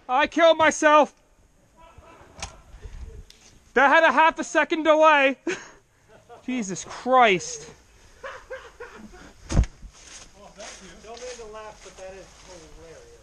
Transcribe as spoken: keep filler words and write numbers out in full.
I killed myself. That had a half a second delay. Jesus Christ. Don't mean to laugh, but that is hilarious.